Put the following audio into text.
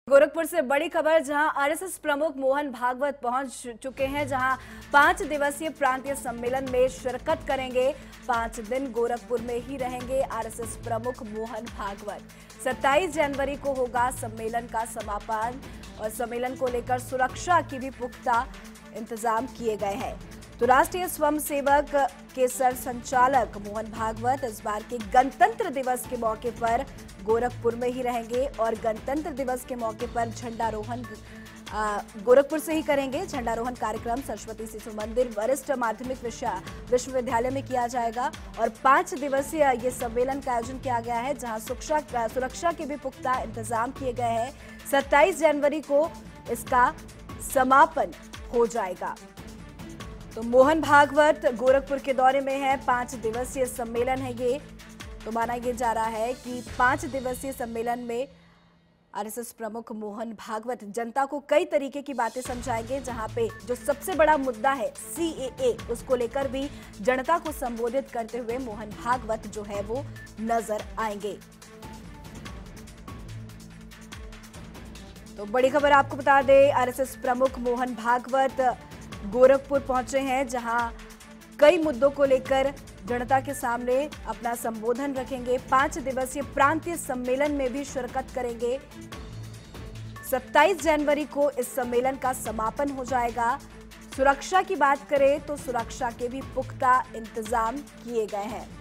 गोरखपुर से बड़ी खबर, जहां आरएसएस प्रमुख मोहन भागवत पहुंच चुके हैं, जहां 5 दिवसीय प्रांतीय सम्मेलन में शिरकत करेंगे। 5 दिन गोरखपुर में ही रहेंगे आरएसएस प्रमुख मोहन भागवत। 27 जनवरी को होगा सम्मेलन का समापन और सम्मेलन को लेकर सुरक्षा की भी पुख्ता इंतजाम किए गए हैं। तो राष्ट्रीय स्वयंसेवक के सर संचालक मोहन भागवत इस बार के गणतंत्र दिवस के मौके पर गोरखपुर में ही रहेंगे और गणतंत्र दिवस के मौके पर झंडारोहण गोरखपुर से ही करेंगे। झंडारोहण कार्यक्रम सरस्वती शिशु मंदिर वरिष्ठ माध्यमिक विश्वविद्यालय में किया जाएगा और 5 दिवसीय ये सम्मेलन का आयोजन किया गया है, जहां सुरक्षा के भी पुख्ता इंतजाम किए गए हैं। 27 जनवरी को इसका समापन हो जाएगा। तो मोहन भागवत गोरखपुर के दौरे में है। 5 दिवसीय सम्मेलन है ये। तो माना यह जा रहा है कि 5 दिवसीय सम्मेलन में आरएसएस प्रमुख मोहन भागवत जनता को कई तरीके की बातें समझाएंगे, जहां पे जो सबसे बड़ा मुद्दा है सीएए, उसको लेकर भी जनता को संबोधित करते हुए मोहन भागवत जो है वो नजर आएंगे। तो बड़ी खबर आपको बता दें, आरएसएस प्रमुख मोहन भागवत गोरखपुर पहुंचे हैं, जहां कई मुद्दों को लेकर जनता के सामने अपना संबोधन रखेंगे। 5 दिवसीय प्रांतीय सम्मेलन में भी शिरकत करेंगे। 27 जनवरी को इस सम्मेलन का समापन हो जाएगा। सुरक्षा की बात करें तो सुरक्षा के भी पुख्ता इंतजाम किए गए हैं।